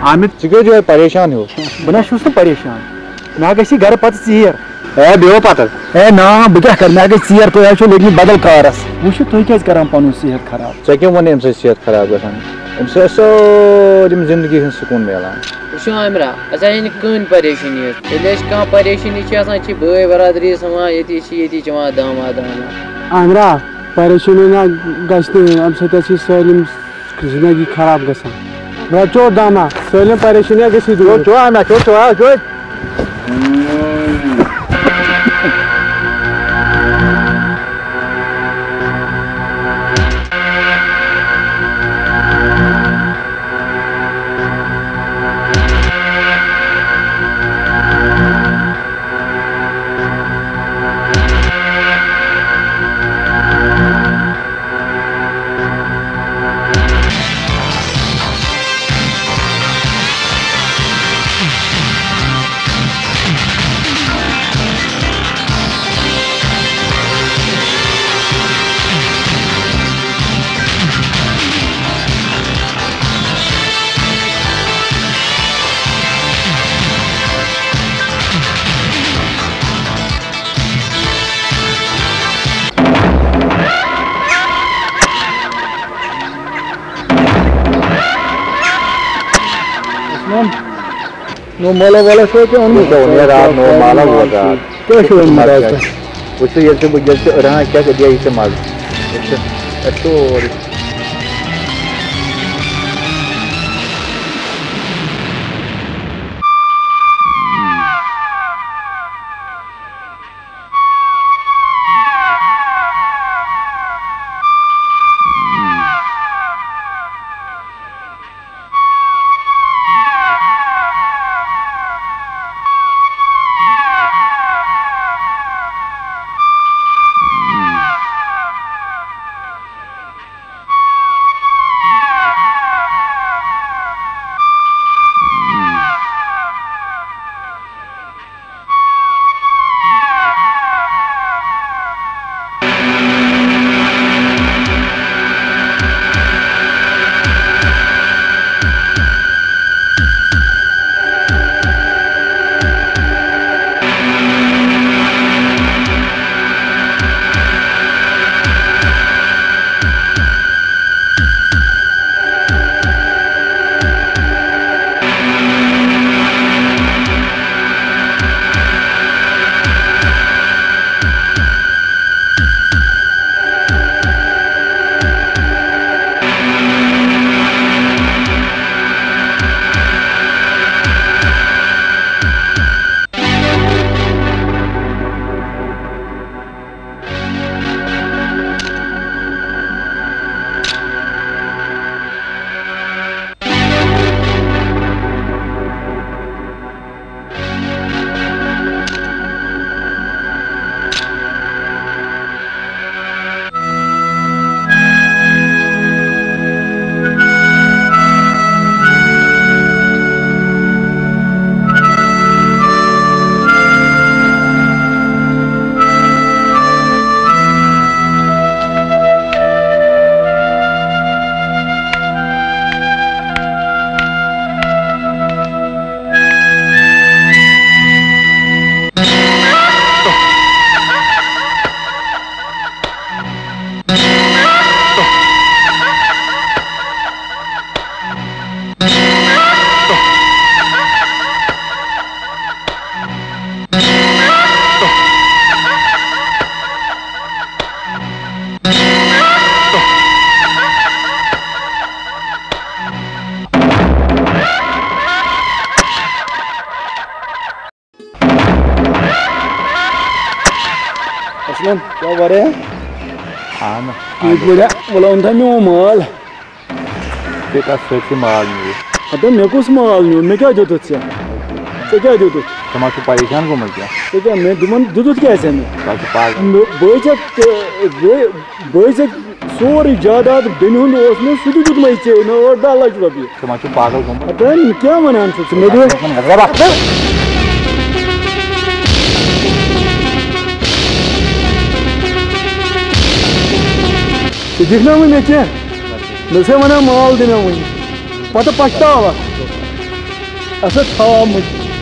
आमिर जो परेशान हो बना परेशान मे गई घर पत चीर ए बेहो पत ए ना बह क्या कर मे गई चीर तुम लगे बदल कारस वो तुम क्या कर पुन सेहत खराब ऐ क्या वन अमे सेहत खराब ग सोरम जिंदगी हूँ सुकून मिलान आमिरा अस कन परेशानी कह परेशानी बे बरदरी समान ये दामाद आमिरा परेशानी ना गम सलम जिंदगी खराब ग चो दामा सलम परेशानियाँ गई चो आमिरा चो नो माला वाला शो क्या उनमें तो उन्हें रात नो माला हुआ था क्या शो है महाराज उससे ये से रहा क्या कर दिया इसे माल तो असलम क्या बारे हाँ ना बढ़िया बोला उन था मैं माल तेरा सच्ची माल नहीं अबे मैं कुछ माल नहीं मैं क्या जो तुझसे तो क्या जो तुझ तुम तो परेशान को मर गया तो क्या मैं दुमन दूध कैसे मैं बाकी पाग बैजक सोरी जायदाद बेन में सुध दूध में चाहिए ना और 10 लाख रुपये तुम तो पागल को मर अबे क्या मना सकते मैं दिखना मैं क्या नशे मना माल देना वही पता पछतावा अस थामुत